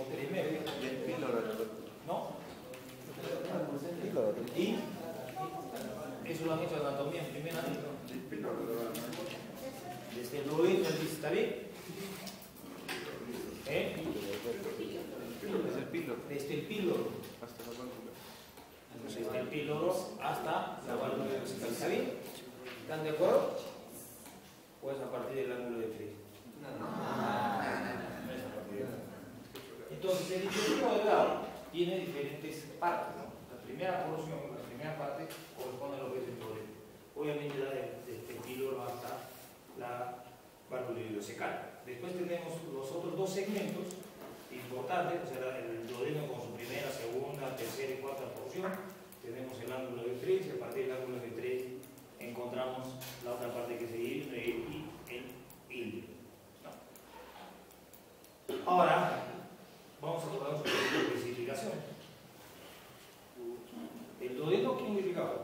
primero. Del píloro. ¿No? Y eso lo han hecho en anatomía en primera. Del píloro. Desde el duodeno, ¿está bien? Desde el píloro. Desde el píloro. Hasta la válvula. Desde el píloro hasta la válvula vesical. ¿Está bien? ¿Están de acuerdo? Pues a partir del ángulo de 3. Entonces, el intestino delgado tiene diferentes partes, ¿no? La primera porción, la primera parte, corresponde a lo que es el duodeno. Obviamente, va desde el píloro hasta la válvula ileocecal. Después tenemos los otros dos segmentos importantes, o sea, el duodeno con su primera, segunda, tercera y cuarta porción. Tenemos el ángulo de 3, y a partir del ángulo de 3 encontramos la otra parte que es el ilio y el ilio. Ahora, vamos a tocar un poquito de especificación. ¿El duodeno quién lo indicaba?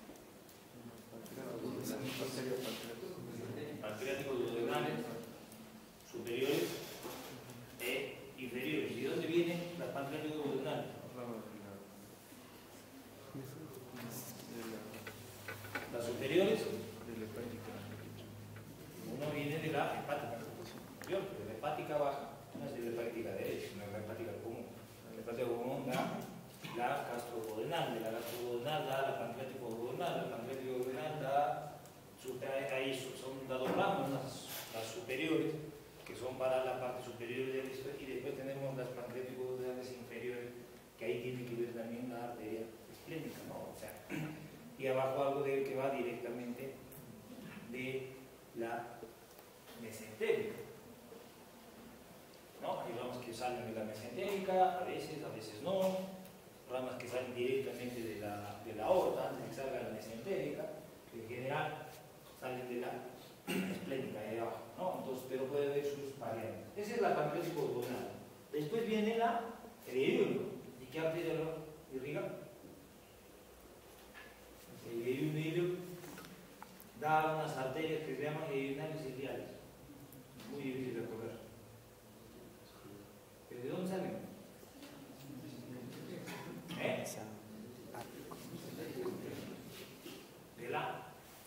Pancreáticos duodenales, superiores e inferiores. ¿Y de dónde vienen las pancreáticos duodenales? Las superiores, uno viene de la hepática superior, de la hepática baja, no es de la hepática derecha, sino de la hepática común. La hepática común da la gastroduodenal, de la gastroduodenal da la pancreático duodenal, la pancreático duodenal da, ahí son dados ramos, las superiores, que son para la parte superior del estómago, y después tenemos las pancreáticos duodenales inferiores, que ahí tiene que ver también la arteria esplénica, ¿no? O sea, y abajo algo de que va directamente de la mesentérica, ¿no? Hay ramas que salen de la mesentérica, a veces no, ramas que salen directamente de la aorta, antes de que salga la mesentérica, que en general salen de la esplénica de abajo, ¿no? Entonces, pero puede ver sus variantes. Esa es la pancreático duodenal. Después viene el ileoidio. ¿Y qué arteria lo irriga? El ileoidio da unas arterias que se llaman ileoinales iliares. Muy difícil de recordar. ¿Pero de dónde salen? De la.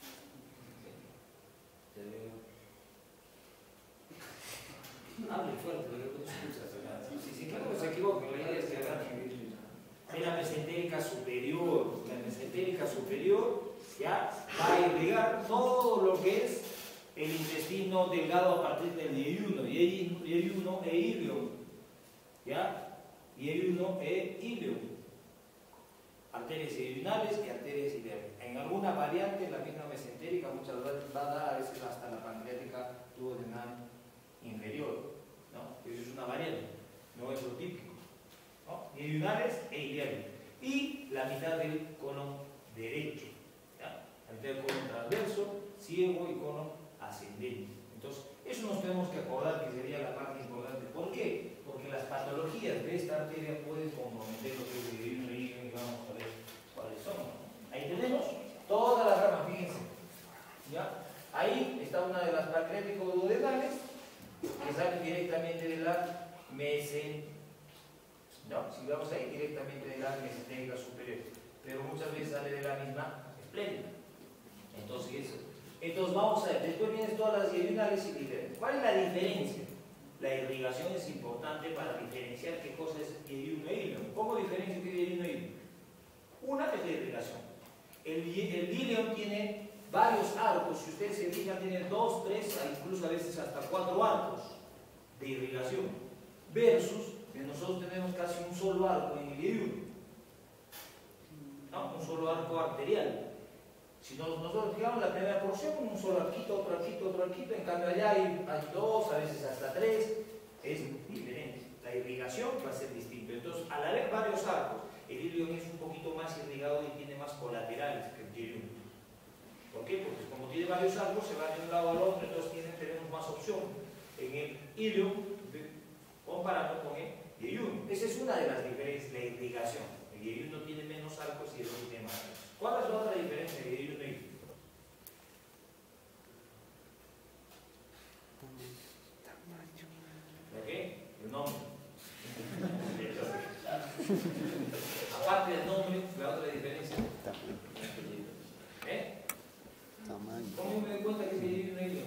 Hable fuerte, pero no escuchas. Si claro que se equivoca, la idea es que hay la mesentérica superior. La mesentérica superior ya va a irrigar todo lo que es el intestino delgado a partir del yeyuno, yeyuno e ilio, ¿ya? Yeyuno e ilio, arterias yeyunales y arterias ileales. En alguna variante, la misma mesentérica muchas veces va a dar a veces hasta la pancreática duodenal inferior, ¿no? Eso es una variante, no es lo típico, ¿no? Yeyunales e ileales. Y la mitad del colon derecho, ¿ya? La mitad del colon transverso, ciego y colon ascendente. Entonces, eso nos tenemos que acordar que sería la parte importante. ¿Por qué? Porque las patologías de esta arteria pueden comprometer lo que es el yeyuno e ilio, y vamos a ver cuáles son, ¿no? Ahí tenemos todas las ramas, fíjense, ¿ya? Ahí está una de las pancreáticos duodenales que sale directamente de la mesentérica, no, si vamos ahí, directamente de la mesentérica superior, pero muchas veces sale de la misma esplénica. Entonces vamos a ver, después vienen todas las yeyunales y ileales. ¿Cuál es la diferencia? La irrigación es importante para diferenciar qué cosa es yeyuno e ilio. ¿Cómo diferencio qué es yeyuno e ilio? Una es la irrigación. El ilio tiene varios arcos, si ustedes se fijan, tiene 2, 3, incluso a veces hasta 4 arcos de irrigación, versus que nosotros tenemos casi un solo arco en el yeyuno, ¿no? Un solo arco arterial. Si nosotros fijamos la primera porción, un solo arquito, otro arquito, otro arquito, en cambio allá hay 2, a veces hasta 3, es diferente. La irrigación va a ser distinta. Entonces, al haber varios arcos, el ilio es un poquito más irrigado y tiene más colaterales que el yeyuno. ¿Por qué? Porque como tiene varios arcos, se va de un lado al otro, entonces tenemos más opción en el ilio comparado con el yeyuno. Esa es una de las diferencias, la irrigación. El yeyuno tiene menos arcos y el otro tiene más arcos. ¿Cuál es la otra diferencia de yeyuno e ilio? ¿Ok? El nombre. Aparte del nombre, la otra diferencia. Tamaño. ¿Cómo me doy cuenta que se divide un helio?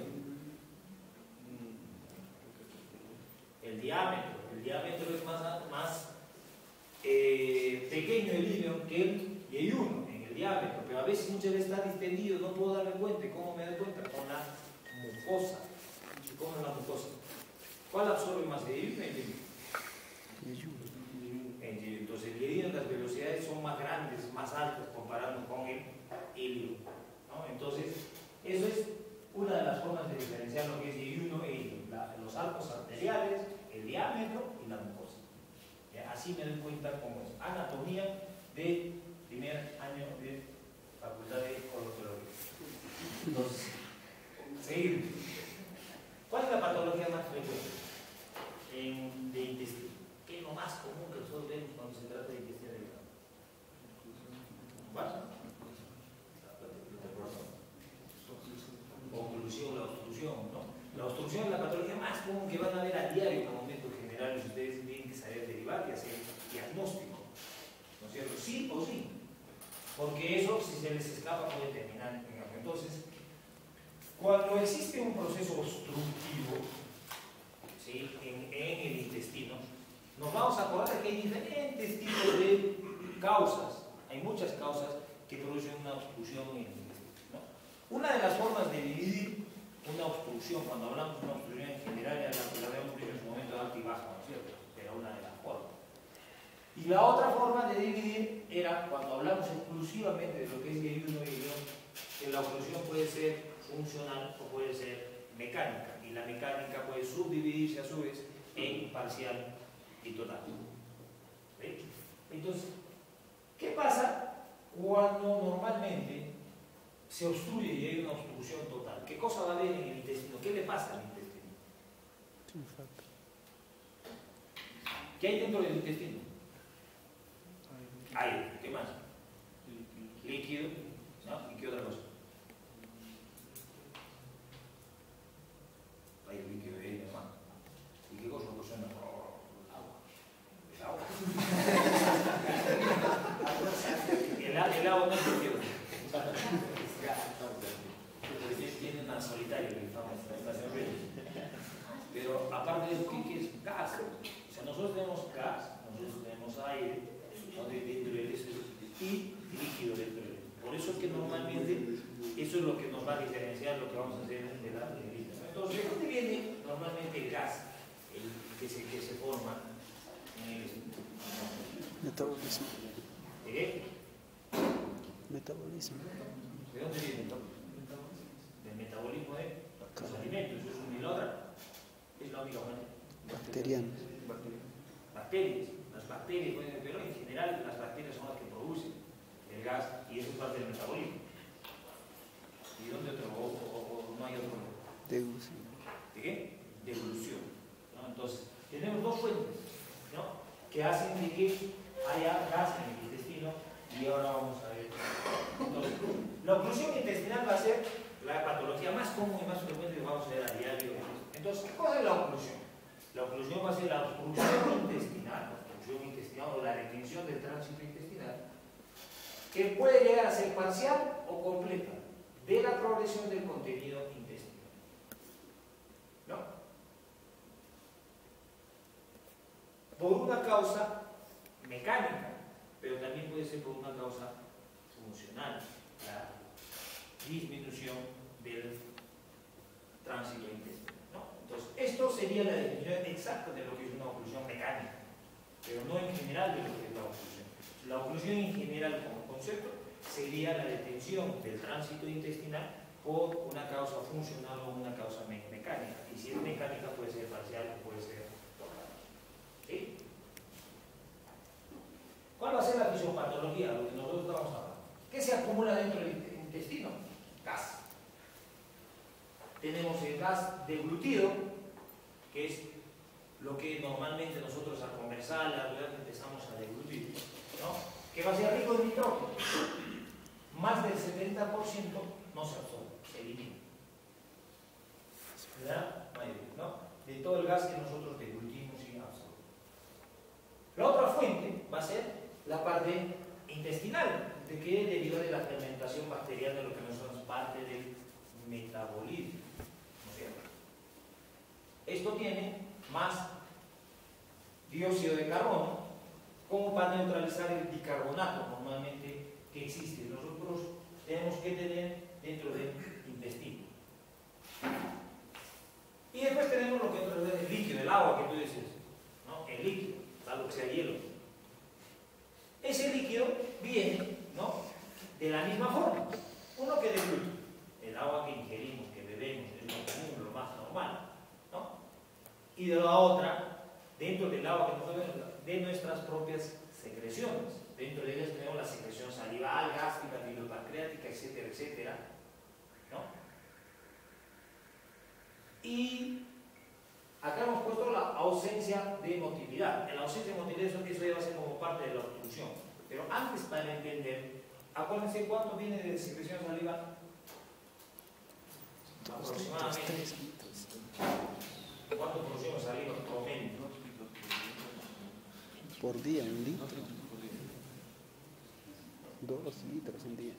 El diámetro. El diámetro es más pequeño el hilo que el yeyuno en el diámetro, pero a veces muchas veces está distendido, no puedo darme cuenta. ¿Cómo me doy cuenta? Con la mucosa. ¿Cómo es la mucosa? ¿Cuál absorbe más, el yeyuno o el yeyuno? Entonces el yeyuno, las velocidades son más grandes, más altas comparando con el helio, ¿no? Entonces, eso es una de las formas de diferenciar lo que es yeyuno e helio, los arcos arteriales, el diámetro y la mucosa. Así me doy cuenta cómo es. Anatomía de primer año de Facultad de Odontología. Entonces, seguir. ¿Cuál es la patología más frecuente de intestino? ¿Qué es lo más común que nosotros vemos cuando se trata de intestino delgado? ¿Cuál? Oclusión, la obstrucción, ¿no? La obstrucción es la patología más común que van a ver a diario como médicos generales. Ustedes tienen que saber derivar y hacer diagnóstico, ¿no es cierto? Sí o sí, porque eso, si se les escapa, puede terminar en algo. Entonces, cuando existe un proceso obstructivo, ¿sí?, en el intestino, nos vamos a acordar que hay diferentes tipos de causas. Hay muchas causas que producen una obstrucción en el intestino, ¿no? Una de las formas de dividir una obstrucción, cuando hablamos de una obstrucción en general, ya la habíamos dicho en su momento, alta y baja, ¿no es cierto? Era una de las formas. Y la otra forma de dividir era cuando hablamos exclusivamente de lo que es yeyuno y yeyuno, que la obstrucción puede ser funcional o puede ser mecánica, y la mecánica puede subdividirse a su vez en parcial y total. ¿Sí? Entonces, ¿qué pasa cuando normalmente se obstruye y hay una obstrucción total? ¿Qué cosa va a haber en el intestino? ¿Qué le pasa al intestino? ¿Qué hay dentro del intestino? Aire. ¿Qué más? Líquido. ¿No? ¿Y qué otra cosa? Hay líquido y aire, hermano. ¿Y qué cosa ocasiona? Agua. El agua. El agua no es líquido. Tiene una solitaria que estamos en la estación Reyes. Pero aparte de eso, ¿qué es? Gas. O sea, nosotros tenemos gas, nosotros tenemos aire, ¿no?, dentro de eso, y líquido dentro de eso. Por eso es que normalmente eso es lo que nos va a diferenciar lo que vamos a hacer de la líquido. Entonces, ¿de dónde viene normalmente el gas que se forma en el metabolismo? ¿De qué? Metabolismo. ¿De dónde viene? Del metabolismo de los alimentos. Eso es un milagro. Es la única manera. Bacteriano. Bacterias. Las bacterias, pero en general las bacterias son las que producen el gas y eso es parte del metabolismo. ¿Y dónde otro? ¿O no hay otro? Deglución. ¿De qué? Deglución, ¿no? Entonces, tenemos dos fuentes, ¿no?, que hacen de que haya gas en el intestino, y ahora vamos a ver. Entonces, la oclusión intestinal va a ser la patología más común y más frecuente que vamos a ver a diario. Entonces, ¿qué cosa es la oclusión? La oclusión va a ser la obstrucción intestinal o la retención del tránsito intestinal, que puede llegar a ser parcial o completa de la progresión del contenido intestinal, ¿no? Por una causa mecánica, pero también puede ser por una causa funcional, la disminución del tránsito intestinal, ¿no? Entonces, esto sería la definición exacta de lo que es una oclusión mecánica, pero no en general de lo que es la oclusión. La oclusión en general como concepto sería la detención del tránsito intestinal por una causa funcional o una causa mecánica, y si es mecánica puede ser parcial o puede ser total. ¿Sí? ¿Cuál va a ser la fisiopatología? Lo que nosotros estamos hablando. ¿Qué se acumula dentro del intestino? Gas. Tenemos el gas deglutido, que es lo que normalmente nosotros al conversar, al hablar, empezamos a deglutir, ¿no?, que va a ser rico en nitrógeno. Más del 70% no se absorbe, se elimina. ¿Verdad? ¿No? De todo el gas que nosotros deglutimos y absorbemos. La otra fuente va a ser la parte intestinal, de que deriva de la fermentación bacteriana, de lo que nosotros parte del metabolismo, ¿no es cierto? Esto tiene más dióxido de carbono como para neutralizar el bicarbonato normalmente que existe. Nosotros tenemos que tener dentro del intestino. Y después tenemos lo que es el líquido, el agua que tú dices, ¿no? El líquido, algo que sea hielo. Ese líquido viene, ¿no?, de la misma forma. Uno que del gluten, el agua que ingerimos, que bebemos, es lo común, lo más normal, ¿no? Y de la otra, dentro del agua que nos bebemos, de nuestras propias secreciones. Dentro de ellas tenemos la secreción salival, gástrica, bilipancreática, etcétera, etcétera, ¿no? Y acá hemos puesto la ausencia de motilidad. En la ausencia de motilidad eso ya va a ser como parte de la obstrucción. Pero antes, para entender, acuérdense cuánto viene de secreción salival. Aproximadamente. ¿Cuánto producimos saliva promedio? Por día, 1 litro. 2 litros en día.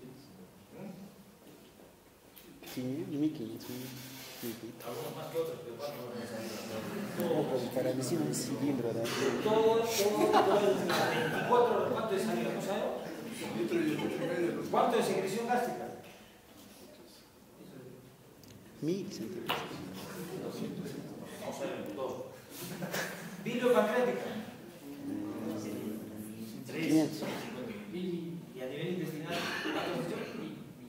1500 litros. Algunos más que otros, pero ¿cuánto producimos saliva? Para decir un cilindro, ¿verdad? Todo el 24, ¿cuánto de saliva? ¿No sabemos? ¿Cuánto de secreción gástrica? 1000 centímetros. No sabemos, todo. Biliopancreática. 500. Y a nivel intestinal, ¿cuánto has dicho?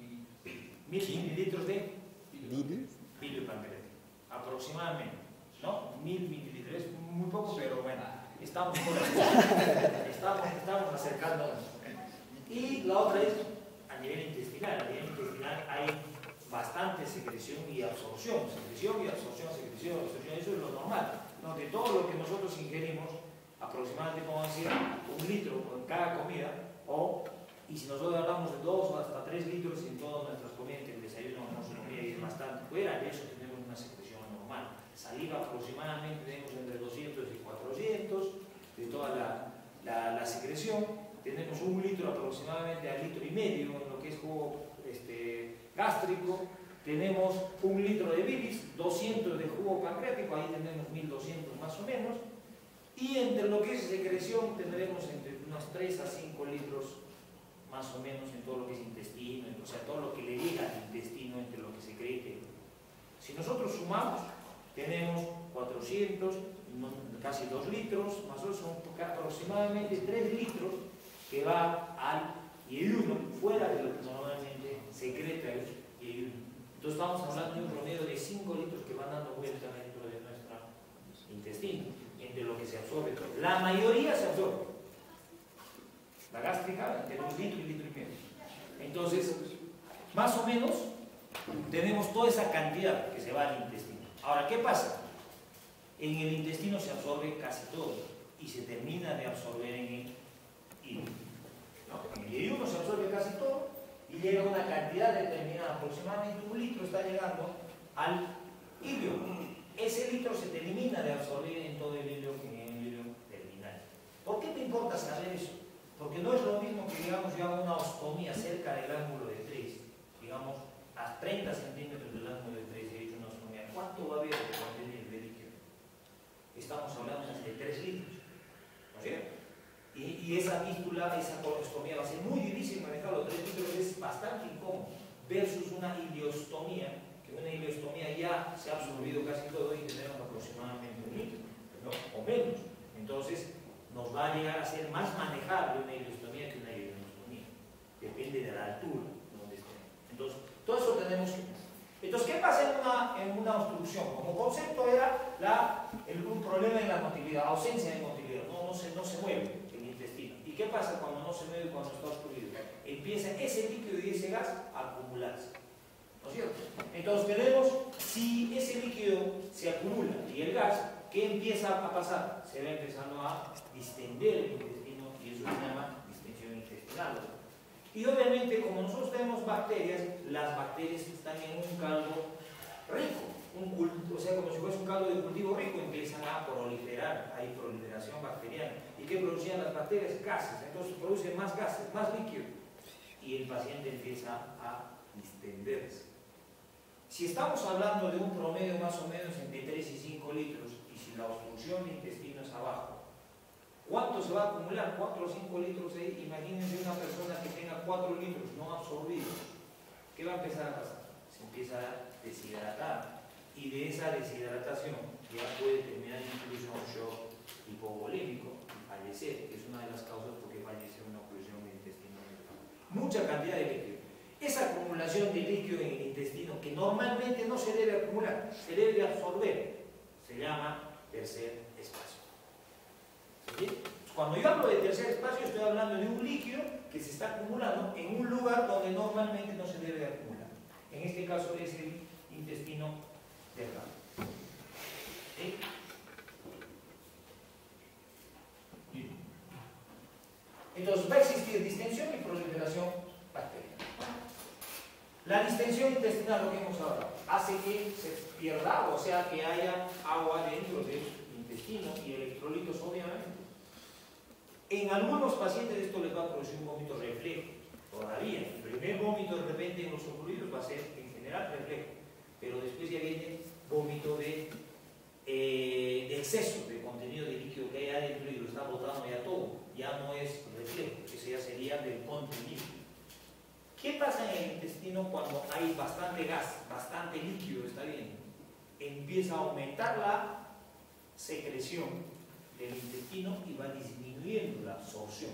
1000 mililitros de biliopancreática. Aproximadamente, ¿no? 1000 mililitros. Es muy poco, pero bueno, estamos por ahí. Estamos acercándonos. Y la otra es a nivel intestinal. A nivel intestinal hay bastante secreción y absorción. Secreción y absorción, secreción y absorción. Eso es lo normal. ¿No? De todo lo que nosotros ingerimos, aproximadamente, como decía, 1 litro en cada comida, y si nosotros hablamos de 2 o hasta 3 litros en todas nuestras comidas, que el desayuno no se comida y es bastante, fuera de eso tenemos una secreción normal. Saliva aproximadamente tenemos entre 200 y 400 de toda la secreción. Tenemos 1 litro aproximadamente a 1,5 litros en lo que es jugo gástrico. Tenemos 1 litro de bilis, 200 de jugo pancreático, ahí tenemos 1200 más o menos. Y entre lo que es secreción tendremos entre unos 3 a 5 litros más o menos en todo lo que es intestino, o sea, todo lo que le llega al intestino entre lo que secrete. Si nosotros sumamos, tenemos 400, casi 2 litros, más o menos son aproximadamente 3 litros que va al yeyuno, fuera de lo que normalmente secreta el yeyuno. Entonces estamos hablando de un promedio de 5 litros que van dando vuelta dentro de nuestro intestino, entre lo que se absorbe. La mayoría se absorbe. La gástrica entre 1 litro y 1,5 litros. Entonces, más o menos, tenemos toda esa cantidad que se va al intestino. Ahora, ¿qué pasa? En el intestino se absorbe casi todo y se termina de absorber en el hígado. ¿No? En el yeyuno se absorbe casi todo y llega una cantidad determinada, aproximadamente 1 litro está llegando al hígado. Ese litro se termina de absorber en todo el hígado terminal. ¿Por qué te importa saber eso? Porque no es lo mismo que, digamos, yo haga una ostomía cerca del ángulo de 3, digamos, a 30 centímetros del ángulo de 3, he hecho una ostomía. ¿Cuánto va a haber de contenido de líquido? Estamos hablando de 3 litros, ¿no es cierto? Y esa fístula, esa colostomía va a ser muy difícil manejarlo. 3 litros es bastante incómodo versus una ileostomía, que una ileostomía ya se ha absorbido casi todo y tenemos aproximadamente 1 litro, ¿no? O menos. Entonces, nos va a llegar a ser más manejable una ileostomía que una ileostomía. Depende de la altura donde estemos. Entonces, todo eso tenemos que... Entonces, ¿qué pasa en una obstrucción? Como concepto era un problema en la motilidad, ausencia de motilidad, no se mueve el intestino. ¿Y qué pasa cuando no se mueve, cuando está obstruido? Empieza ese líquido y ese gas a acumularse. ¿No es cierto? Entonces tenemos, si ese líquido se acumula y el gas, ¿qué empieza a pasar? Se va empezando a distender el intestino y eso se llama distensión intestinal. Y obviamente, como nosotros tenemos bacterias, las bacterias están en un caldo rico, o sea, como si fuese un caldo de cultivo rico, empiezan a proliferar, hay proliferación bacteriana. ¿Y qué producían las bacterias? Gases, entonces producen más gases, más líquido, y el paciente empieza a distenderse. Si estamos hablando de un promedio más o menos entre 3 y 5 litros, y si la obstrucción de intestino es abajo, ¿cuánto se va a acumular? 4 o 5 litros ahí. Imagínense una persona que tenga 4 litros no absorbidos. ¿Qué va a empezar a pasar? Se empieza a deshidratar. Y de esa deshidratación ya puede terminar incluso un shock hipovolémico y fallecer, que es una de las causas por qué fallece una oclusión del intestino delgado. Mucha cantidad de líquido. Esa acumulación de líquido en el intestino, que normalmente no se debe acumular, se debe absorber, se llama tercer espacio. ¿Sí? Cuando yo hablo de tercer espacio, estoy hablando de un líquido que se está acumulando en un lugar donde normalmente no se debe acumular. En este caso es el intestino delgado. ¿Sí? Entonces va a existir distensión y proliferación bacteriana. La distensión intestinal, lo que hemos hablado, hace que se pierda, o sea, que haya agua dentro del intestino y electrolitos, obviamente. En algunos pacientes esto les va a producir un vómito reflejo. Todavía, el primer vómito de repente en los ocurridos va a ser en general reflejo, pero después ya viene vómito de exceso de contenido de líquido que hay adentro y lo está botando ya todo. Ya no es reflejo, ese ya sería del contenido. ¿Qué pasa en el intestino cuando hay bastante gas, bastante líquido, está bien? Empieza a aumentar la secreción del intestino y va disminuyendo la absorción.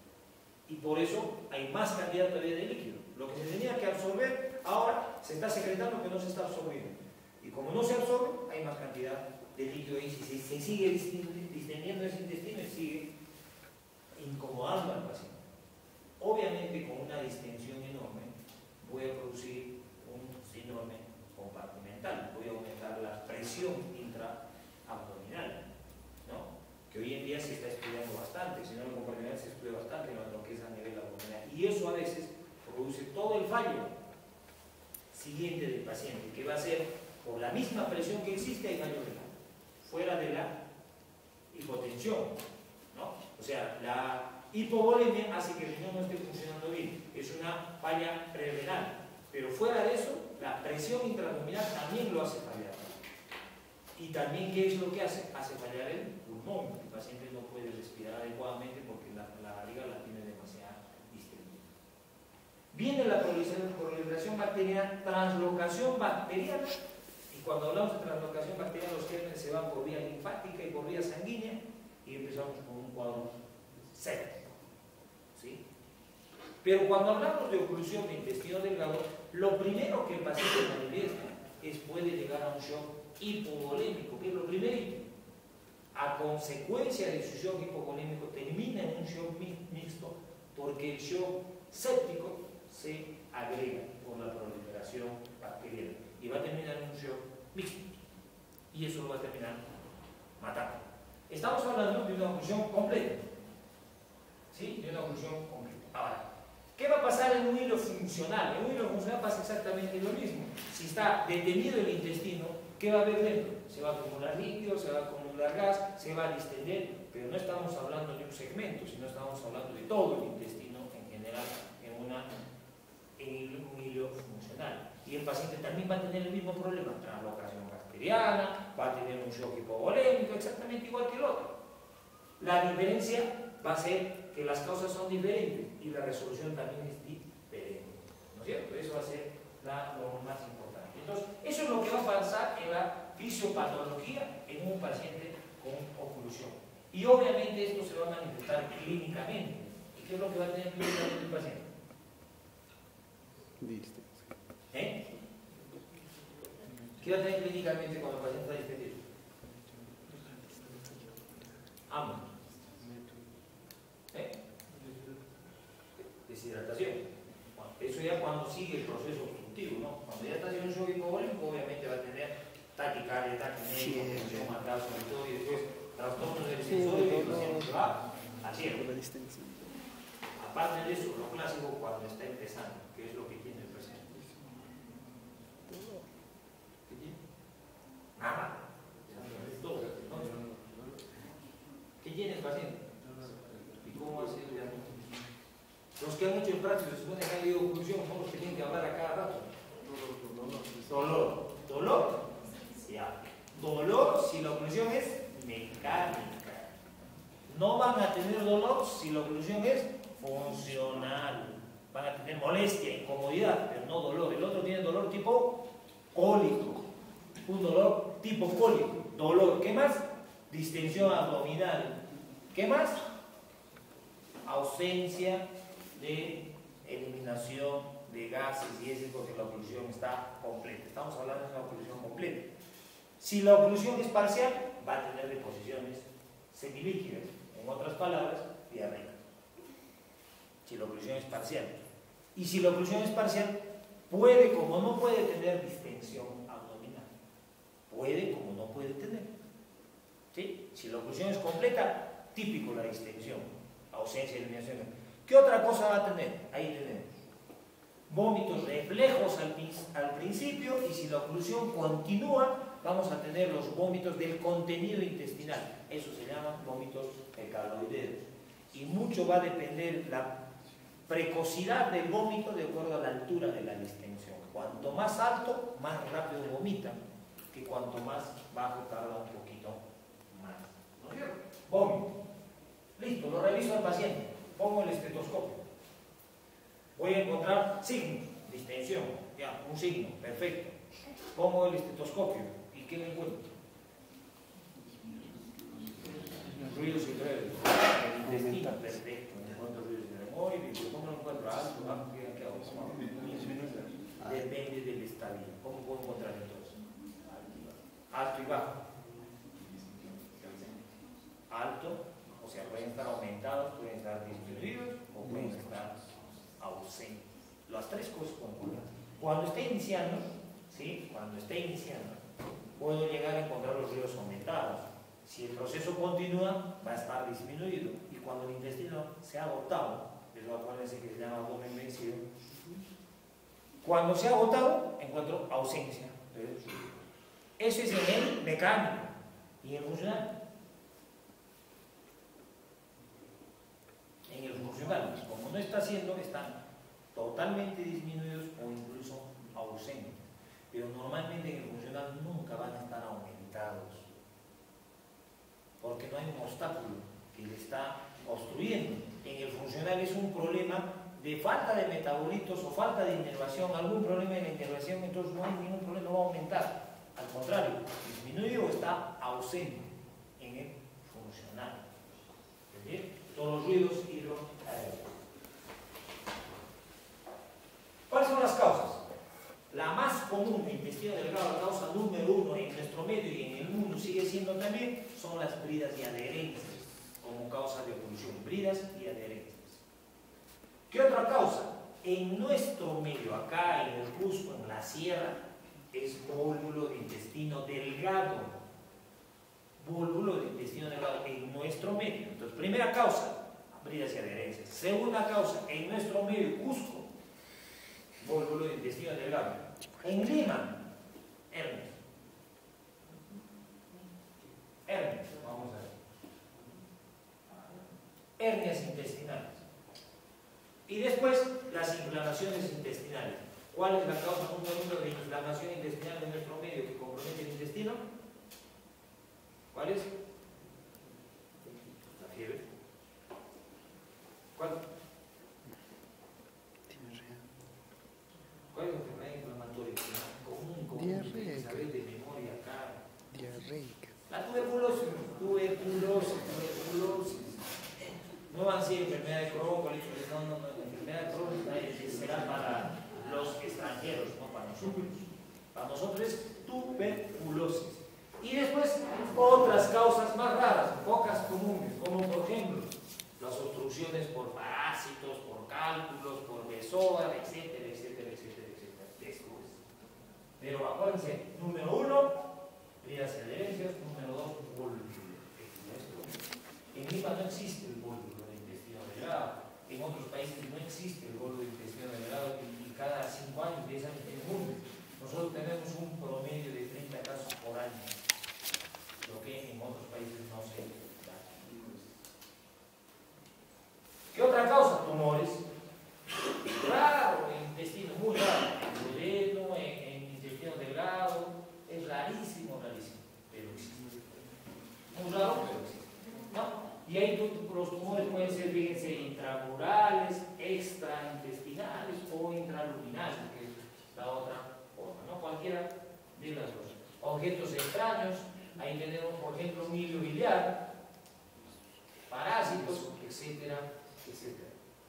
Y por eso hay más cantidad todavía de líquido. Lo que se tenía que absorber, ahora se está secretando que no se está absorbiendo. Y como no se absorbe, hay más cantidad de líquido ahí. Si se sigue distendiendo ese intestino, sigue incomodando al paciente. Obviamente, con una distensión enorme, voy a producir un síndrome compartimental. Voy a aumentar la presión intraabdominal, ¿no? Que hoy en día se está estudiando bastante. El síndrome compartimental se estudia bastante en lo que es a nivel abdominal. Y eso a veces produce todo el fallo siguiente del paciente, que va a ser por la misma presión que existe, hay fallo renal, fuera de la hipotensión, ¿no? O sea, la hipovolemia hace que el riñón no esté funcionando bien, es una falla prerenal, pero fuera de eso, la presión intraabdominal también lo hace fallar. Y también, ¿qué es lo que hace? Hace fallar el pulmón. El paciente no puede respirar adecuadamente porque la barriga la tiene demasiado distendida. Viene la proliferación bacteriana, translocación bacteriana, y cuando hablamos de translocación bacteriana, los gérmenes se van por vía linfática y por vía sanguínea, y empezamos con un cuadro séptico. ¿Sí? Pero cuando hablamos de oclusión de intestino delgado, lo primero que el paciente manifiesta es puede llegar a un shock hipovolémico, que es lo primerito. A consecuencia de su shock hipovolémico termina en un shock mixto, porque el shock séptico se agrega por la proliferación bacteriana y va a terminar en un shock mixto, y eso lo va a terminar matando. Estamos hablando de una oclusión completa, ¿sí? De una oclusión completa. Ahora, ¿qué va a pasar en un hilo funcional? En un hilo funcional pasa exactamente lo mismo. Si está detenido el intestino, ¿qué va a haber dentro? Se va a acumular líquido, se va a acumular gas, se va a distender, pero no estamos hablando de un segmento, sino estamos hablando de todo el intestino en general, en un hilo funcional. Y el paciente también va a tener el mismo problema, translocación bacteriana, va a tener un shock hipovolémico, exactamente igual que el otro. La diferencia va a ser que las causas son diferentes y la resolución también es diferente, ¿no es cierto? Eso va a ser lo más importante. Entonces, eso es lo que va a pasar en la fisiopatología en un paciente con oclusión. Y obviamente esto se va a manifestar clínicamente. ¿Y qué es lo que va a tener clínicamente el paciente? ¿Eh? ¿Qué va a tener clínicamente cuando el paciente está distendido? Hambre. Deshidratación. Bueno, eso ya cuando sigue el proceso obstructivo, ¿no? Cuando ya está haciendo un shock hipovolémico, obviamente va a tener taquicardia, taquimia, tensión marcada sobre todo, y después trastornos del sensorio y el paciente se va al cielo. Aparte de eso, lo clásico cuando está empezando, que es lo que tiene el paciente. ¿Qué tiene? prácticos se supone que han leído oclusión son los que tienen que hablar a cada rato. Dolor. ¿Dolor? Ya. Dolor si la oclusión es mecánica. No van a tener dolor si la oclusión es funcional. Van a tener molestia, incomodidad, pero no dolor. El otro tiene dolor tipo cólico. Un dolor tipo cólico. Dolor. ¿Qué más? Distensión abdominal. ¿Qué más? Ausencia de eliminación de gases y eso es porque la oclusión está completa. Estamos hablando de una oclusión completa. Si la oclusión es parcial, va a tener deposiciones semilíquidas. En otras palabras, diarrea. Si la oclusión es parcial. Y si la oclusión es parcial, puede como no puede tener distensión abdominal. Puede como no puede tener. ¿Sí? Si la oclusión es completa, típico la distensión, ausencia de eliminación. ¿Qué otra cosa va a tener? Ahí tenemos vómitos reflejos al principio, y si la oclusión continúa, vamos a tener los vómitos del contenido intestinal. Eso se llama vómitos fecaloideos. Y mucho va a depender la precocidad del vómito de acuerdo a la altura de la distensión. Cuanto más alto, más rápido vomita, que cuanto más bajo tarda un poquito más. ¿No es cierto? Vómito. Listo, lo reviso al paciente. Pongo el estetoscopio. Voy a encontrar signos, distensión, ya, un signo, perfecto. Pongo el estetoscopio. ¿Y qué me encuentro? Ruidos y breves. El intestino, perfecto. Me encuentro ruidos y breves. Muy bien, ¿cómo lo encuentro? Alto, bajo, ¿qué hago? Depende del estadio. ¿Cómo puedo encontrar entonces? Alto y bajo. Alto, o sea, pueden estar aumentados, pueden estar disminuidos o pueden estar ausentes. Las tres cosas concurren. Cuando esté iniciando, ¿sí? Cuando esté iniciando, puedo llegar a encontrar los ruidos aumentados. Si el proceso continúa, va a estar disminuido. Y cuando el intestino se ha agotado, eso acuérdense que se llama abdomen vencido. Cuando se ha agotado, encuentro ausencia. Eso es en el mecánico. ¿Y en el funcional? En el funcional, como no está haciendo, están totalmente disminuidos o incluso ausentes. Pero normalmente en el funcional nunca van a estar aumentados, porque no hay un obstáculo que le está obstruyendo. En el funcional es un problema de falta de metabolitos o falta de inervación, algún problema en la inervación, entonces no hay ningún problema, no va a aumentar. Al contrario, disminuye o está ausente en el funcional. ¿Bien? Todos los ruidos hidroaéreos. ¿Cuáles son las causas? La más común de intestino delgado, la causa número 1 en nuestro medio y en el mundo sigue siendo también, son las bridas y adherencias, como causa de oclusión, bridas y adherencias. ¿Qué otra causa? En nuestro medio, acá en el Cusco, en la sierra, es vólvulo de intestino delgado. Vólvulo de intestino delgado en nuestro medio. Entonces, primera causa, bridas y adherencias. Segunda causa, en nuestro medio, Cusco, vólvulo de intestino delgado. En Lima, hernias. Hernias, vamos a ver. Hernias intestinales. Y después, las inflamaciones intestinales. ¿Cuál es la causa número 1 de inflamación intestinal en nuestro medio que compromete el intestino? ¿Cuál es? La fiebre. ¿Cuál? ¿Cuál es la enfermedad inflamatoria común? Diarrea. Saber de memoria acá. Diarreica. La tuberculosis. No van a ser enfermedad de Crohn, colitis, no. La enfermedad de Crohn será para los extranjeros, no para nosotros. Para nosotros es tuberculosis. Y después otras causas más raras, pocas comunes, como por ejemplo las obstrucciones por parásitos, por cálculos, por besóar, etcétera. Después. Pero acuérdense, número 1, bridas y adherencias, número 2, vólvulo. En Lima no existe el vólvulo de intestino delgado, en otros países no existe el vólvulo de intestino delgado y cada 5 años, 10 años tiene uno. Nosotros tenemos un promedio de 30 casos por año, lo que en otros países no se da. ¿Qué otra causa? Tumores. ser, fíjense, intramurales, extraintestinales o intraluminales, que es la otra forma, ¿no? Cualquiera de las dos. Objetos extraños, ahí tenemos, por ejemplo, milio biliar, parásitos, etcétera, etcétera.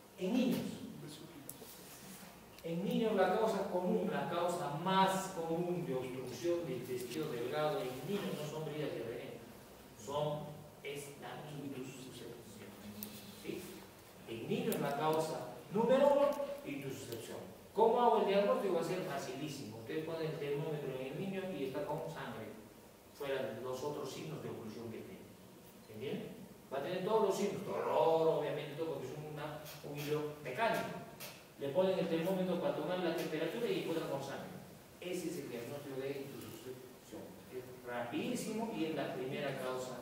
En niños la causa común, la causa más común de obstrucción del intestino delgado en niños no son bridas de veneno, es la intususcepción. ¿Sí? En niños la causa número 1, intususcepción. ¿Cómo hago el diagnóstico? Va a ser facilísimo. Ustedes ponen el termómetro en el niño y está con sangre, fuera de los otros signos de oclusión que tiene. ¿Entienden? Va a tener todos los signos, dolor, obviamente, todo, porque es un hilo mecánico. Le ponen el termómetro para tomar la temperatura y encuentran con sangre. Ese es el diagnóstico de intususcepción. Es rapidísimo y es la primera causa.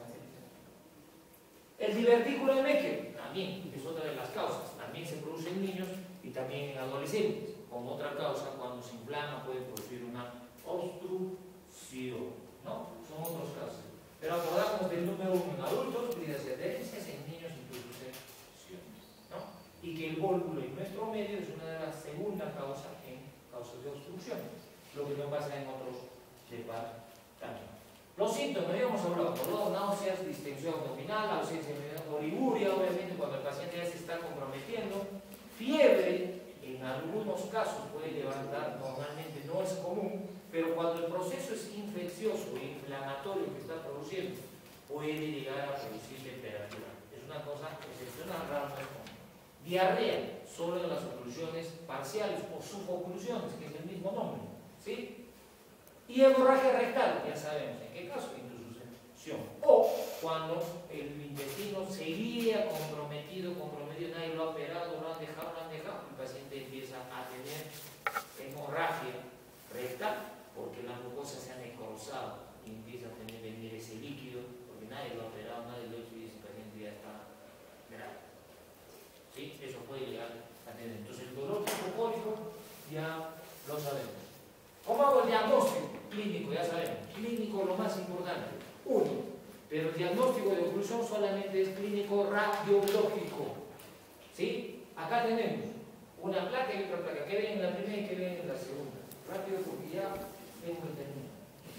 El divertículo de Meckel también es otra de las causas. También se produce en niños y también en adolescentes. Como otra causa, cuando se inflama puede producir una obstrucción, ¿no? Son otros casos. Pero acordamos del número 1 en adultos, bridas y adherencias, en niños intususcepciones, ¿no? Y que el vólvulo en nuestro medio es una de las segundas causas en causas de obstrucción, lo que no pasa en otros departamentos. Los síntomas, habíamos hablado, dolor, náuseas, distensión abdominal, ausencia de oliguria, obviamente cuando el paciente ya se está comprometiendo, fiebre, en algunos casos puede levantar, normalmente no es común, pero cuando el proceso es infeccioso e inflamatorio que está produciendo, puede llegar a producir temperatura. Es una cosa excepcional, rara, no es común. Diarrea, solo en las oclusiones parciales o suboclusiones, que es el mismo nombre, ¿sí? Y hemorragia rectal, ya sabemos en qué caso, intususcepción. O cuando el intestino seguía comprometido, nadie lo ha operado, lo han dejado, el paciente empieza a tener hemorragia rectal, porque la mucosa se ha necrosado y empieza a venir ese líquido, porque nadie lo ha operado, nadie lo ha hecho y ese paciente ya está grave. ¿Sí? Eso puede llegar a tener. Entonces el dolor tricocólico ya lo sabemos. ¿Cómo hago el diagnóstico? Clínico, ya sabemos. Clínico lo más importante. 1. Pero el diagnóstico de oclusión solamente es clínico radiológico. ¿Sí? Acá tenemos una placa y otra placa. ¿Qué ven en la primera y qué ven en la segunda? Rápido porque ya tengo que terminar.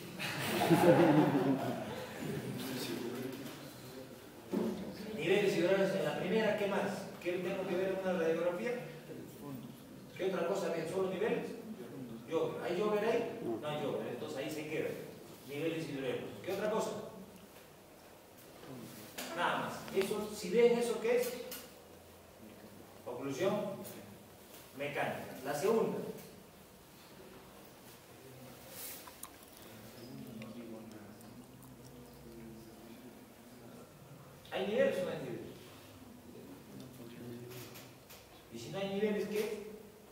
Niveles hidrológicos en la primera, ¿qué más? ¿Qué tengo que ver en una radiografía? ¿Qué otra cosa ven? ¿Solo niveles? ¿Hay Jover ahí? No hay Jover, entonces ahí se queda. Niveles hidrológicos. ¿Qué otra cosa? Nada más. Eso, si ven eso, ¿qué es? Oclusión mecánica. La segunda. ¿Hay niveles o no hay niveles? Y si no hay niveles, ¿qué?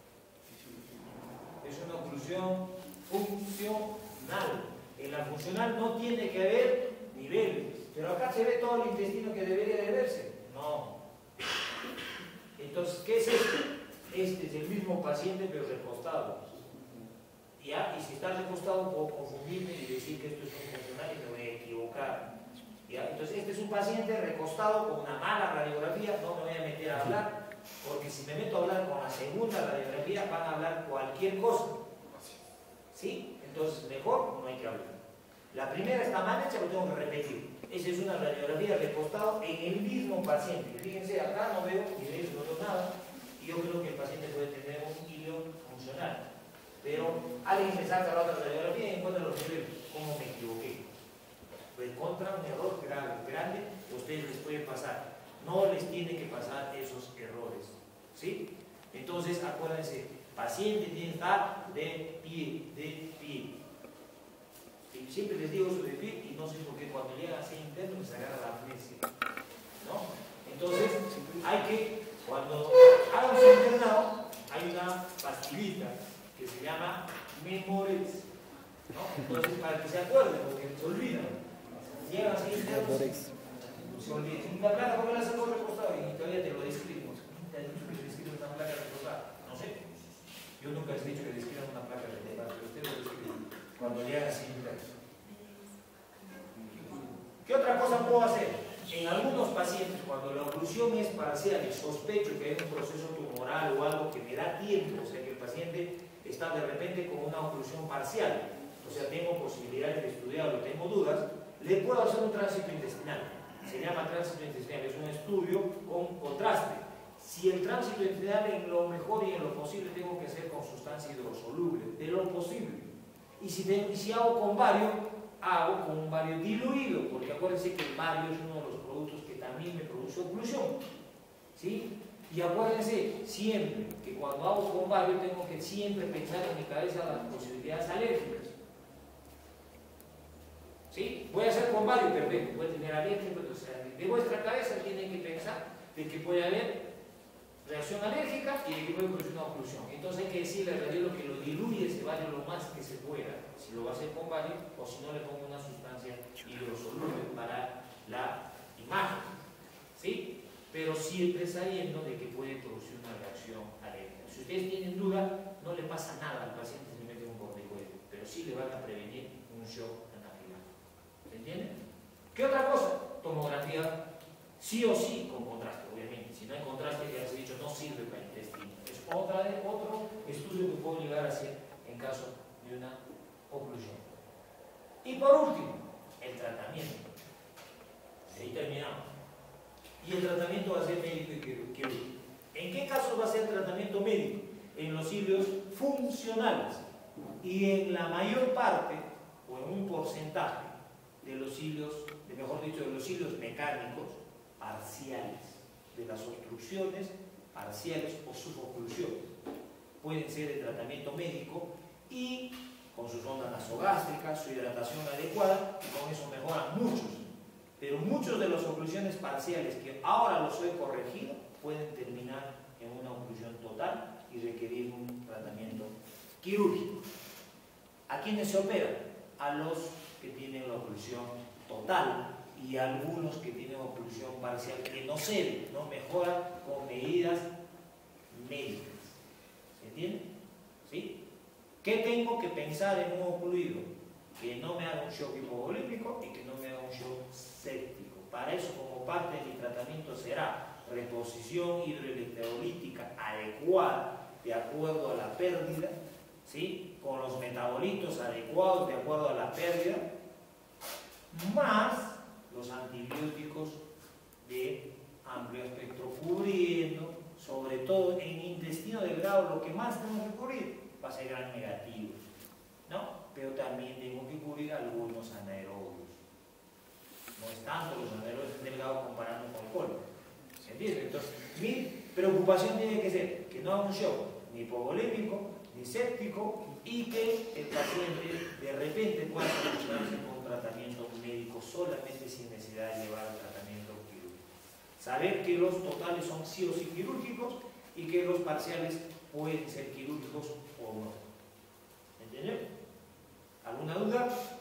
Es una oclusión funcional. En la funcional no tiene que haber niveles. Pero acá se ve todo el intestino que debería de verse. No. Entonces, ¿qué es esto? Este es el mismo paciente pero recostado. ¿Ya? Y si está recostado puedo confundirme y decir que esto es un funcional y me voy a equivocar. ¿Ya? Entonces, este es un paciente recostado con una mala radiografía. No me voy a meter a hablar, porque si me meto a hablar con la segunda radiografía van a hablar cualquier cosa. ¿Sí? Entonces, mejor no hay que hablar. La primera está mal hecha, lo tengo que repetir. Esa es una radiografía recostado en el mismo paciente. Fíjense, acá no veo niveles, no veo nada, y yo creo que el paciente puede tener un hilo funcional. Pero alguien me saca la otra radiografía y encuentra los niveles. ¿Cómo me equivoqué? Pues contra un error grande, a ustedes les puede pasar. No les tiene que pasar esos errores. ¿Sí? Entonces, acuérdense, paciente tiene que estar de pie. Y siempre les digo eso de pie y no sé por qué cuando llega así interno les agarra la amnesia. ¿No? Entonces, hay que, cuando hagan su internado, hay una pastillita que se llama Memorex. ¿No? Entonces, para que se acuerden, porque se olvidan. Llegan así internos, se olvidan. Una placa, ¿cómo la sacó recostada? Y todavía te lo describo. ¿Te has dicho que describen una placa recostada? No sé. Yo nunca les he dicho que describan una placa recostada, pero ustedes lo describen cuando llegan así internos. ¿Qué otra cosa puedo hacer? En algunos pacientes, cuando la oclusión es parcial emergencia de sospecho que hay un proceso tumoral o algo que me da tiempo, o sea que el paciente está de repente con una oclusión parcial, o sea, tengo posibilidades de estudiarlo, tengo dudas, le puedo hacer un tránsito intestinal. Se llama tránsito intestinal, es un estudio con contraste. Si el tránsito intestinal en lo mejor y en lo posible tengo que hacer con sustancia hidrosoluble, de lo posible. Y si hago con bario, hago con un bario diluido, porque acuérdense que el bario es uno de los productos que también me produce oclusión. ¿Sí? Y acuérdense siempre que cuando hago con bario tengo que siempre pensar en mi cabeza las posibilidades alérgicas. ¿Sí? Voy a hacer con bario, perfecto, puede tener alergia, pero, o sea, de vuestra cabeza tienen que pensar de que puede haber reacción alérgica y de que puede producir una oclusión. Entonces hay que decirle al radiólogo que lo diluye ese bario lo más que se pueda, si lo va a hacer con bario o si no le pongo una sustancia hidrosoluble para la imagen. ¿Sí? Pero siempre sabiendo de que puede producir una reacción alérgica. Si ustedes tienen duda, no le pasa nada al paciente si le mete un corticoide, pero sí le van a prevenir un shock anafiláctico. ¿Se entiende? ¿Qué otra cosa? Tomografía, sí o sí con contraste, obviamente. Si no hay contraste, ya les he dicho, no sirve para el intestino. Es otro estudio que puedo llegar a hacer en caso de una oclusión. Y por último, el tratamiento. Ahí terminamos. Y el tratamiento va a ser médico y quirúrgico. ¿En qué casos va a ser tratamiento médico? En los cilios funcionales y en la mayor parte o en un porcentaje de los cilios, mejor dicho, de los cilios mecánicos parciales, de las obstrucciones parciales o suboclusiones. Pueden ser de tratamiento médico y con su sonda nasogástrica, su hidratación adecuada, y con eso mejoran muchos. Pero muchos de las oclusiones parciales que ahora los he corregido pueden terminar en una oclusión total y requerir un tratamiento quirúrgico. ¿A quiénes se operan? A los que tienen la oclusión total y algunos que tienen oclusión parcial que no ceden, no mejora con medidas médicas. ¿Se entiende? ¿Sí? ¿Qué tengo que pensar en un ocluido? Que no me haga un shock hipovolímico y que no me haga un shock séptico. Para eso, como parte de mi tratamiento, será reposición hidroelectrolítica adecuada de acuerdo a la pérdida, ¿sí? Con los metabolitos adecuados de acuerdo a la pérdida, más los antibióticos de amplio espectro, cubriendo, sobre todo en intestino delgado, lo que más tengo que cubrir va a ser gran negativo, ¿no? Pero también tengo que cubrir algunos anaerobios. No es tanto los anaerobios delgados comparando con el colon. ¿Se entiende? Entonces, mi preocupación tiene que ser que no haga un shock ni hipovolémico, ni séptico, y que el paciente de repente pueda solucionarse con un tratamiento médico solamente sin necesidad de llevar al tratamiento quirúrgico. Saber que los totales son sí o sí quirúrgicos y que los parciales pueden ser quirúrgicos o no. ¿Entendió? ¿Alguna duda?